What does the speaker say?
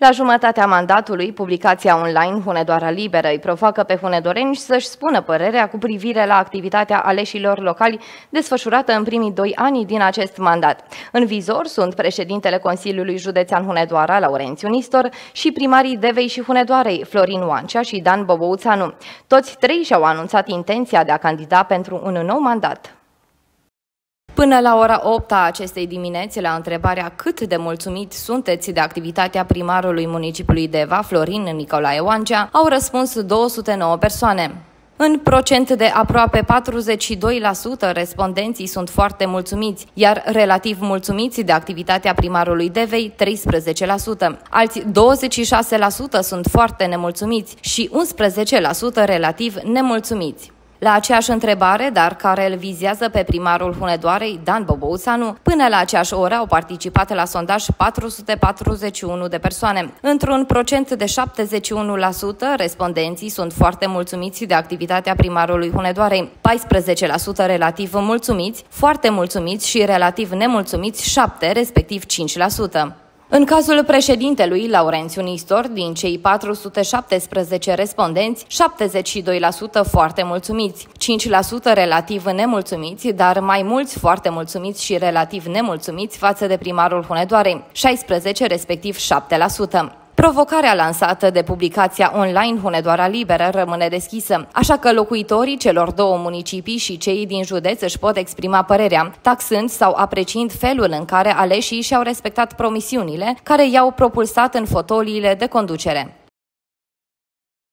La jumătatea mandatului, publicația online Hunedoara Liberă îi provoacă pe hunedoreni să-și spună părerea cu privire la activitatea aleșilor locali desfășurată în primii 2 ani din acest mandat. În vizor sunt președintele Consiliului Județean Hunedoara, Laurențiu Nistor, și primarii Devei și Hunedoarei, Florin Oancea și Dan Bobouțanu. Toți 3 și-au anunțat intenția de a candida pentru un nou mandat. Până la ora 8 a acestei dimineți, la întrebarea cât de mulțumiți sunteți de activitatea primarului municipiului Deva, Florin Nicolae Oancea, au răspuns 209 persoane. În procent de aproape 42%, respondenții sunt foarte mulțumiți, iar relativ mulțumiți de activitatea primarului Devei, 13%. Alți 26% sunt foarte nemulțumiți și 11% relativ nemulțumiți. La aceeași întrebare, dar care îl vizează pe primarul Hunedoarei, Dan Bobouțanu, până la aceeași oră au participat la sondaj 441 de persoane. Într-un procent de 71%, respondenții sunt foarte mulțumiți de activitatea primarului Hunedoarei, 14% relativ mulțumiți, foarte mulțumiți și relativ nemulțumiți 7%, respectiv 5%. În cazul președintelui Laurențiu Nistor, din cei 417 respondenți, 72% foarte mulțumiți, 5% relativ nemulțumiți, dar mai mulți foarte mulțumiți și relativ nemulțumiți față de primarul Hunedoarei, 16%, respectiv 7%. Provocarea lansată de publicația online Hunedoara Liberă rămâne deschisă, așa că locuitorii celor 2 municipii și cei din județ își pot exprima părerea, taxând sau apreciind felul în care aleșii și-au respectat promisiunile care i-au propulsat în fotoliile de conducere.